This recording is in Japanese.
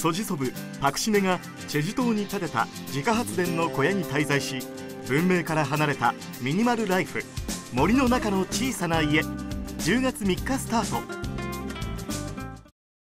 ソジソブパクシネがチェジュ島に建てた自家発電の小屋に滞在し、文明から離れたミニマルライフ、森の中の小さな家、10月3日スタート。